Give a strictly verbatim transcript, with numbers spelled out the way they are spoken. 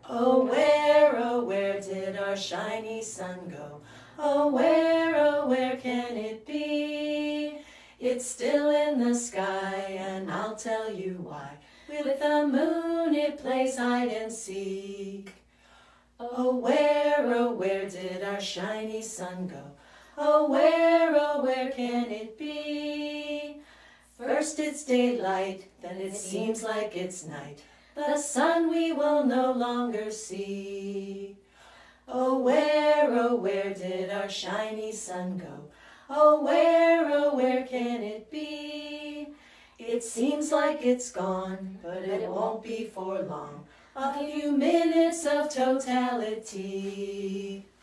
Oh, where, oh, where did our shiny sun go? Oh, where, oh, where can it be? It's still in the sky, and I'll tell you why. With the moon it plays hide and seek. Oh, where, oh, where did our shiny sun go? Oh, where, oh, where can it be? First it's daylight, then it seems like it's night. The sun we will no longer see. Oh, where, oh, where did our shiny sun go? Oh, where, oh, where can it be? It seems like it's gone, but it won't be for long. A few minutes of totality.